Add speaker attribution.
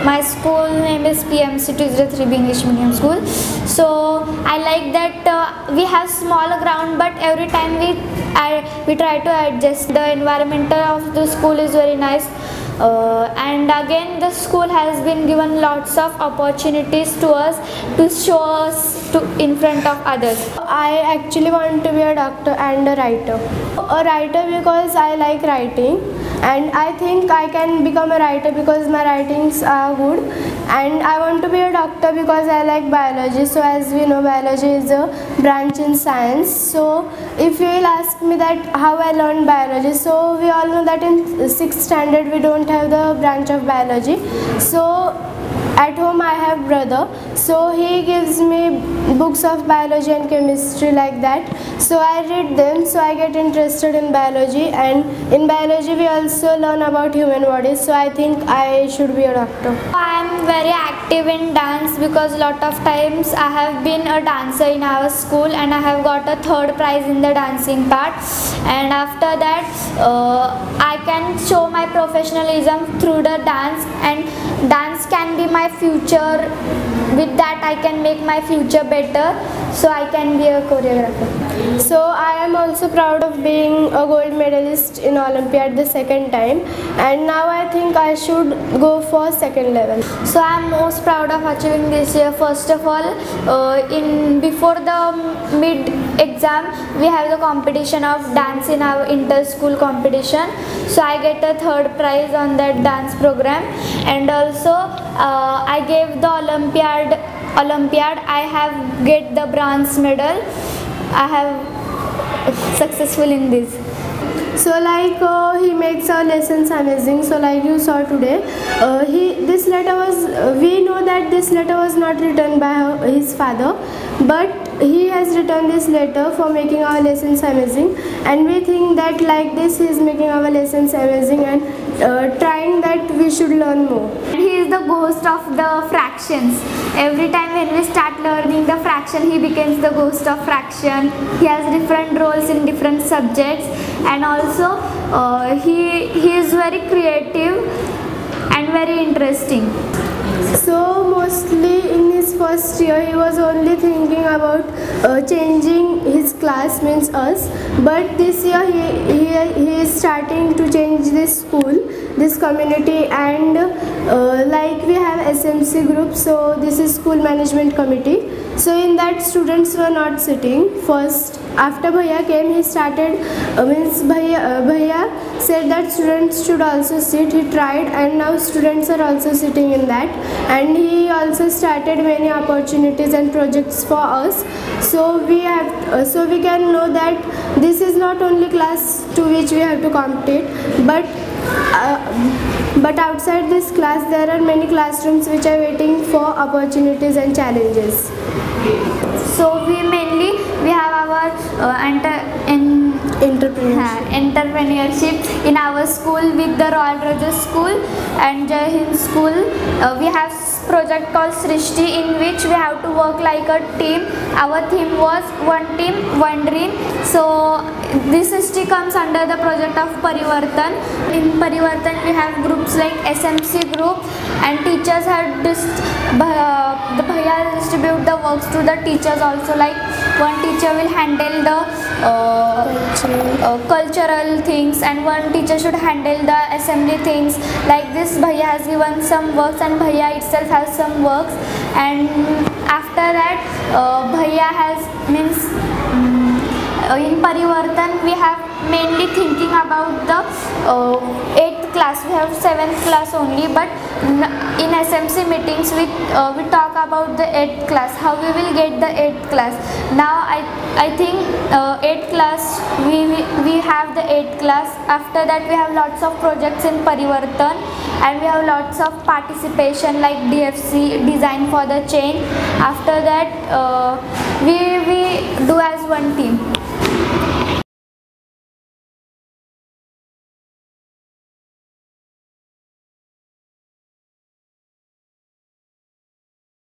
Speaker 1: My school name is PMC 203 English Medium School. So I like that we have smaller ground, but every time we try to adjust. The environmental of the school is very nice. And again, the school has been given lots of opportunities to us to show us in front of others.
Speaker 2: I actually want to be a doctor and a writer. A writer because I like writing, and I think I can become a writer because my writings are good. And I want to be a doctor because I like biology. So as we know, biology is a branch in science. So if you will ask me that how I learned biology, so we all know that in 6th standard we don't have the branch of biology. So at home I have brother, so he gives me books of biology and chemistry like that. So I read them, so I get interested in biology, and in biology we also learn about human bodies. So I think I should be a doctor.
Speaker 1: I am very active in dance because lot of times I have been a dancer in our school, and I have got a 3rd prize in the dancing part. And after that I can show my professionalism through the dance, and dance can be my future. With that I can make my future better, so I can be a choreographer.
Speaker 2: So I am also proud of being a gold medalist in Olympiad the 2nd time, and now I think I should go for 2nd level.
Speaker 1: So I am most proud of achieving this year. First of all, before the mid exam we have the competition of dance in our inter-school competition. So I get a 3rd prize on that dance program, and also I gave the Olympiad. I have get the bronze medal. I have successful in this.
Speaker 2: So like he makes our lessons amazing. So like you saw today, this letter was, we know that this letter was not written by his father, but he has written this letter for making our lessons amazing, and we think that like this he is making our lessons amazing and trying that we should learn more.
Speaker 1: He is the ghost of the fractions. Every time when we start learning the fraction, he becomes the ghost of fraction. He has different roles in different subjects, and also he is very creative and very interesting.
Speaker 2: So mostly in his first year he was only thinking about changing his class, means us, but this year he is starting to change this school, this community, and like we have SMC group, so this is school management committee. So in that students were not sitting. First after Bhaiya came, he started, Bhaiya said that students should also sit. He tried, and now students are also sitting in that, and he also started many opportunities and projects for us. So we can know that this is not only class to which we have to compete, but outside this class there are many classrooms which are waiting for opportunities and challenges.
Speaker 1: So we have our entrepreneurship in our school with the Royal Rogers School and Jai Hind School. We have project called Srishti, in which we have to work like a team. Our theme was one team, one dream. So this Srishti comes under the project of Parivartan. In Parivartan we have groups like SMC group, and teachers have the Bhaiya distribute the works to the teachers also. Like one teacher will handle the cultural things, and one teacher should handle the assembly things. Like this, Bhaiya has given some works, and Bhaiya itself has some works. And after that, Bhaiya has in Parivartan we have mainly thinking about the 8th class. We have 7th class only, but in SMC meetings we talk about the 8th class, how we will get the 8th class. Now I think 8th class we have the 8th class. After that we have lots of projects in Parivartan, and we have lots of participation like DFC, design for the change. After that